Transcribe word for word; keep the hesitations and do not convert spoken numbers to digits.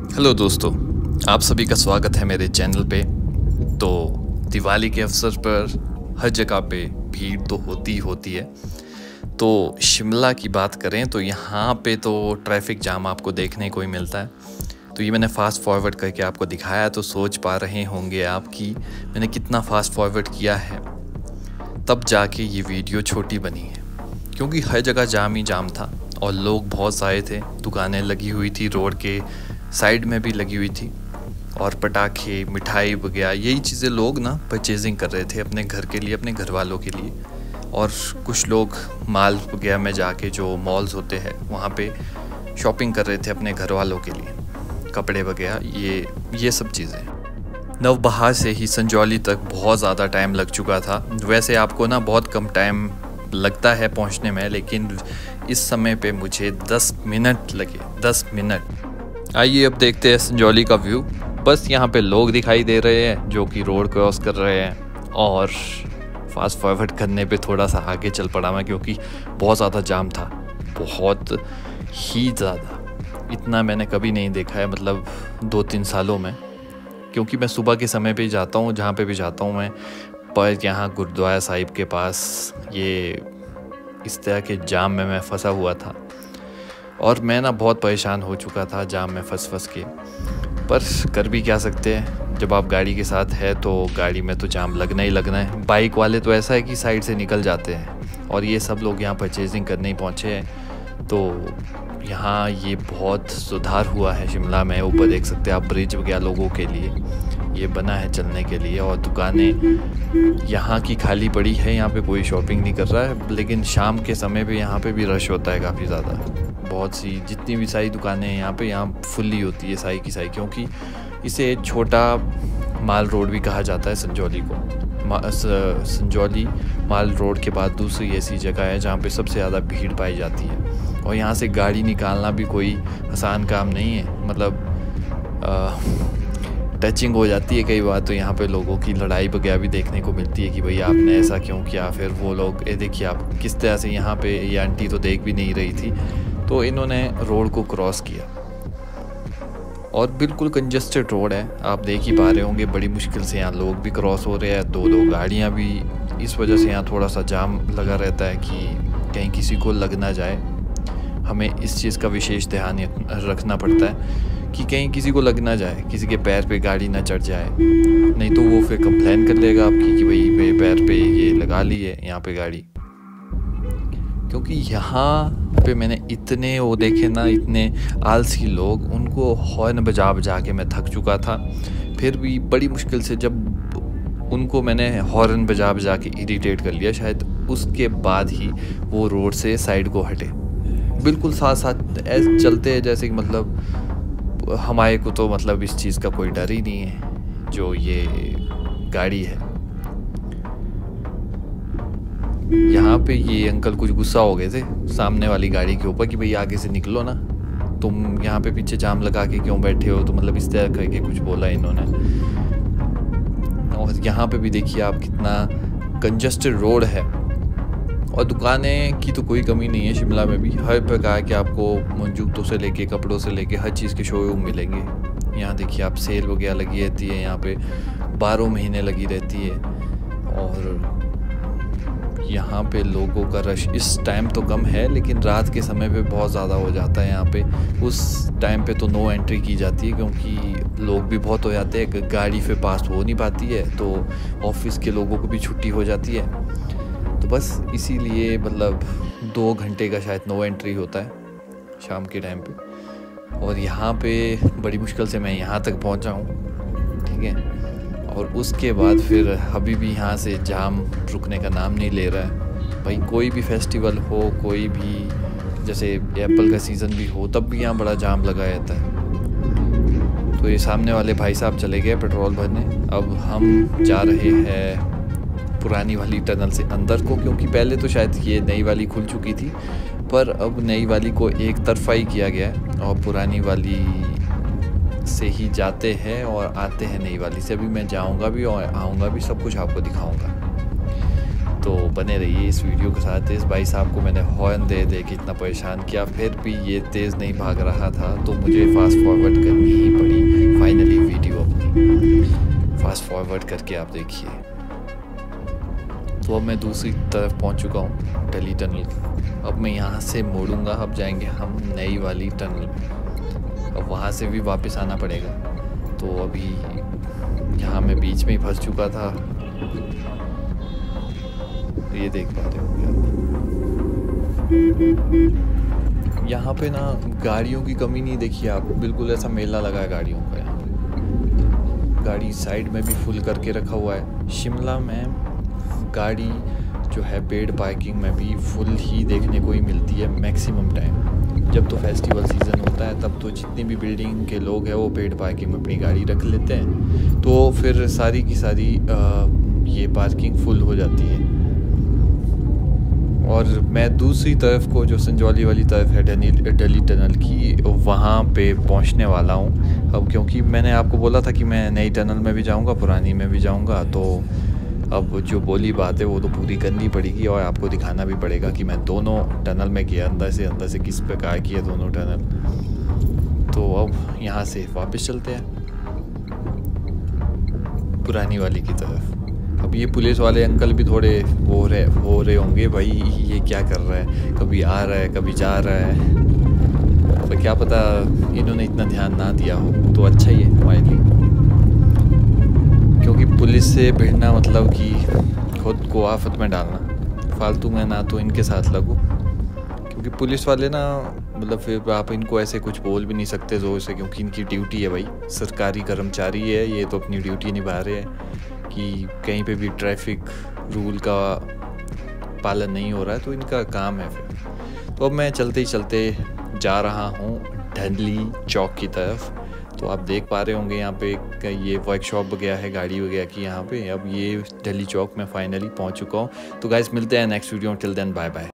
Hello दोस्तों, आप सभी का स्वागत है मेरे चैनल पे। तो दिवाली के अवसर पर हर जगह पे भीड़ तो होती ही होती है। तो शिमला की बात करें तो यहाँ पे तो ट्रैफिक जाम आपको देखने को ही मिलता है। तो ये मैंने फ़ास्ट फॉरवर्ड करके आपको दिखाया, तो सोच पा रहे होंगे आप कि मैंने कितना फ़ास्ट फॉरवर्ड किया है, तब जाके ये वीडियो छोटी बनी है। क्योंकि हर जगह जाम ही जाम था और लोग बहुत सारे थे, दुकानें लगी हुई थी, रोड के साइड में भी लगी हुई थी, और पटाखे, मिठाई वगैरह यही चीज़ें लोग ना परचेजिंग कर रहे थे अपने घर के लिए, अपने घर वालों के लिए। और कुछ लोग माल वगैरह में जाके, जो मॉल्स होते हैं वहाँ पे शॉपिंग कर रहे थे अपने घर वालों के लिए, कपड़े वगैरह, ये ये सब चीज़ें। नवबहार से ही संजौली तक बहुत ज़्यादा टाइम लग चुका था। वैसे आपको ना बहुत कम टाइम लगता है पहुंचने में, लेकिन इस समय पे मुझे दस मिनट लगे। दस मिनट। आइए अब देखते हैं संजौली का व्यू। बस यहाँ पे लोग दिखाई दे रहे हैं जो कि रोड क्रॉस कर रहे हैं, और फास्ट फॉरवर्ड करने पे थोड़ा सा आगे चल पड़ा मैं, क्योंकि बहुत ज़्यादा जाम था, बहुत ही ज़्यादा। इतना मैंने कभी नहीं देखा है, मतलब दो तीन सालों में। क्योंकि मैं सुबह के समय पे ही जाता हूँ, जहाँ पे भी जाता हूँ मैं, पर यहाँ गुरुद्वारा साहिब के पास ये इस तरह के जाम में मैं फंसा हुआ था, और मैं ना बहुत परेशान हो चुका था जाम में फंस फंस के। पर कर भी क्या सकते हैं, जब आप गाड़ी के साथ है तो गाड़ी में तो जाम लगना ही लगना है। बाइक वाले तो ऐसा है कि साइड से निकल जाते हैं, और ये सब लोग यहाँ परचेजिंग करने ही पहुँचे हैं। तो यहाँ ये बहुत सुधार हुआ है शिमला में। ऊपर देख सकते हैं आप, ब्रिज वगैरह लोगों के लिए ये बना है चलने के लिए, और दुकानें यहाँ की खाली पड़ी है, यहाँ पे कोई शॉपिंग नहीं कर रहा है। लेकिन शाम के समय पे यहाँ पे भी रश होता है काफ़ी ज़्यादा। बहुत सी जितनी भी सारी दुकानें हैं यहाँ पे, यहाँ फुल्ली होती है सारी की सारी, क्योंकि इसे छोटा माल रोड भी कहा जाता है संजौली को। संजौली माल रोड के बाद दूसरी ऐसी जगह है जहाँ पे सबसे ज़्यादा भीड़ पाई जाती है, और यहाँ से गाड़ी निकालना भी कोई आसान काम नहीं है। मतलब टचिंग हो जाती है कई बार, तो यहाँ पे लोगों की लड़ाई वगैरह भी देखने को मिलती है कि भाई आपने ऐसा क्यों किया। फिर वो लोग, ये देखिए आप किस तरह से, यहाँ पे ये आंटी तो देख भी नहीं रही थी, तो इन्होंने रोड को क्रॉस किया, और बिल्कुल कंजस्टेड रोड है, आप देख ही पा रहे होंगे। बड़ी मुश्किल से यहाँ लोग भी क्रॉस हो रहे हैं, दो दो गाड़ियाँ भी। इस वजह से यहाँ थोड़ा सा जाम लगा रहता है कि कहीं किसी को लग ना जाए। हमें इस चीज़ का विशेष ध्यान रखना पड़ता है कि कहीं किसी को लग ना जाए, किसी के पैर पे गाड़ी ना चढ़ जाए, नहीं तो वो फिर कंप्लेन कर लेगा आपकी कि भाई मेरे पैर पे ये लगा ली है यहाँ पे गाड़ी। क्योंकि यहाँ पे मैंने इतने वो देखे ना, इतने आलसी लोग, उनको हॉर्न बजा बजा के मैं थक चुका था। फिर भी बड़ी मुश्किल से जब उनको मैंने हॉर्न बजा बजा के इरिटेट कर लिया, शायद उसके बाद ही वो रोड से साइड को हटे। बिल्कुल साथ साथ ऐसे चलते हैं जैसे कि मतलब हमारे को तो मतलब इस चीज़ का कोई डर ही नहीं है जो ये गाड़ी है। यहाँ पे ये अंकल कुछ गुस्सा हो गए थे सामने वाली गाड़ी के ऊपर कि भाई आगे से निकलो ना, तुम यहाँ पे पीछे जाम लगा के क्यों बैठे हो। तो मतलब इस तरह करके कुछ बोला इन्होंने। और यहाँ पे भी देखिए आप, कितना कंजस्टेड रोड है, और दुकानें की तो कोई कमी नहीं है शिमला में भी। हर प्रकार के आपको जूतों से लेके, कपड़ों से लेके, हर चीज़ के शोरूम मिलेंगे। यहाँ देखिए आप, सेल वगैरह लगी रहती है यहाँ पे, बारह महीने लगी रहती है। और यहाँ पे लोगों का रश इस टाइम तो कम है, लेकिन रात के समय पे बहुत ज़्यादा हो जाता है यहाँ पे। उस टाइम पे तो नो एंट्री की जाती है, क्योंकि लोग भी बहुत हो जाते हैं, गाड़ी फिर पास हो नहीं पाती है, तो ऑफिस के लोगों को भी छुट्टी हो जाती है। तो बस इसीलिए मतलब दो घंटे का शायद नो एंट्री होता है शाम के टाइम पे। और यहाँ पे बड़ी मुश्किल से मैं यहाँ तक पहुँचा हूँ, ठीक है। और उसके बाद फिर अभी भी यहाँ से जाम रुकने का नाम नहीं ले रहा है। भाई कोई भी फेस्टिवल हो, कोई भी जैसे एप्पल का सीज़न भी हो, तब भी यहाँ बड़ा जाम लगा रहता है। तो ये सामने वाले भाई साहब चले गए पेट्रोल भरने। अब हम जा रहे हैं पुरानी वाली टनल से अंदर को, क्योंकि पहले तो शायद ये नई वाली खुल चुकी थी, पर अब नई वाली को एक तरफा ही किया गया है, और पुरानी वाली से ही जाते हैं और आते हैं नई वाली से। अभी मैं जाऊंगा भी और आऊँगा भी, सब कुछ आपको दिखाऊंगा। तो बने रहिए इस वीडियो के साथ। इस भाई साहब को मैंने हॉर्न दे दे के इतना परेशान किया, फिर भी ये तेज़ नहीं भाग रहा था, तो मुझे फास्ट फॉरवर्ड करनी ही पड़ी। फाइनली वीडियो अपनी फास्ट फॉरवर्ड करके आप देखिए। तो अब मैं दूसरी तरफ पहुंच चुका हूं, दिल्ली टनल। अब मैं यहां से मोड़ूंगा, अब जाएंगे हम नई वाली टनल में। अब वहां से भी वापस आना पड़ेगा। तो अभी यहाँ मैं बीच में ही फंस चुका था, ये देख पा रहे हो यहाँ पे ना गाड़ियों की कमी नहीं देखी आप, बिल्कुल ऐसा मेला लगा है गाड़ियों का। यहाँ पे गाड़ी साइड में भी फुल करके रखा हुआ है। शिमला में गाड़ी जो है पेड पार्किंग में भी फुल ही देखने को ही मिलती है मैक्सिमम टाइम। जब तो फेस्टिवल सीज़न होता है तब तो जितनी भी बिल्डिंग के लोग हैं वो पेड पार्किंग में अपनी गाड़ी रख लेते हैं, तो फिर सारी की सारी आ, ये पार्किंग फुल हो जाती है। और मैं दूसरी तरफ को जो संजौली वाली तरफ है दिल्ली टनल की, वहाँ पे पहुँचने वाला हूँ अब, क्योंकि मैंने आपको बोला था कि मैं नई टनल में भी जाऊँगा पुरानी में भी जाऊँगा। तो अब जो बोली बात है वो तो पूरी करनी पड़ेगी और आपको दिखाना भी पड़ेगा कि मैं दोनों टनल में गया, अंदर से अंदर से किस प्रकार की है दोनों टनल। तो अब यहाँ से वापस चलते हैं पुरानी वाली की तरफ। अब ये पुलिस वाले अंकल भी थोड़े हो रहे हो रहे होंगे, भाई ये क्या कर रहा है, कभी आ रहा है कभी जा रहा है, पर क्या पता इन्होंने इतना ध्यान ना दिया हो, तो अच्छा ही है हमारे लिए। क्योंकि पुलिस से भिड़ना मतलब कि खुद को आफत में डालना, फालतू में ना तो इनके साथ लगो। क्योंकि पुलिस वाले ना मतलब फिर आप इनको ऐसे कुछ बोल भी नहीं सकते ज़ोर से, क्योंकि इनकी ड्यूटी है भाई, सरकारी कर्मचारी है ये, तो अपनी ड्यूटी निभा रहे हैं कि कहीं पे भी ट्रैफिक रूल का पालन नहीं हो रहा है तो इनका काम है फिर। तो अब मैं चलते ही चलते जा रहा हूँ दिल्ली चौक की तरफ। तो आप देख पा रहे होंगे यहाँ पे ये वर्कशॉप वगैरह है गाड़ी वगैरह की यहाँ पे। अब ये दिल्ली चौक में फाइनली पहुँच चुका हूँ। तो गाइस मिलते हैं next video, till then bye bye.